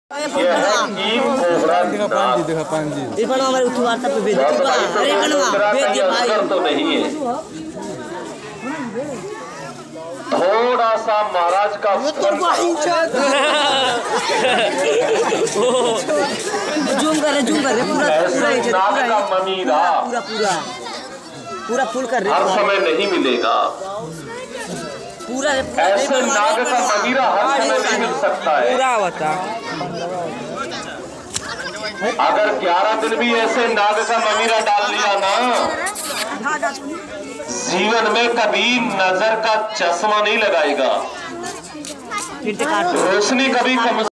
थोड़ा सा महाराज का जूम कर रहे पूरा फुल कर रहे हर समय नहीं मिलेगा। पूरा ऐसे नाग का मदिरा हर समय नहीं मिल सकता है। पूरा होता अगर 11 दिन भी ऐसे नाग का मदिरा डाल लिया ना, जीवन में कभी नजर का चश्मा नहीं लगाएगा, रोशनी कभी कम